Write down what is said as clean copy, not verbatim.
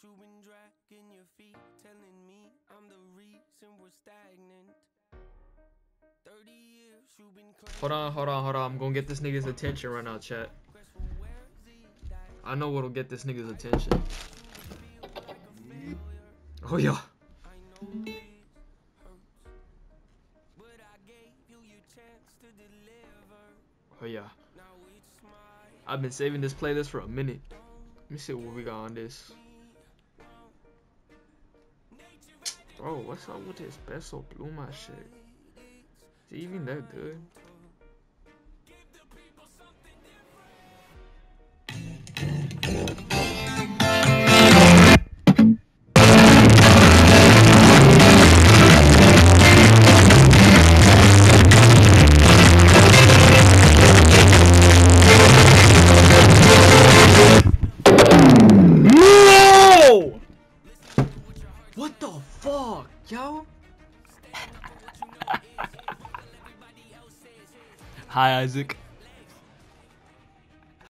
Hold on. I'm gonna get this nigga's attention right now, chat. I know what'll get this nigga's attention. Oh yeah. Oh yeah. I've been saving this playlist for a minute. Let me see what we got on this. Bro, what's up with this Beso Pluma shit? Is it even that good? What the fuck, yo? Hi, Isaac.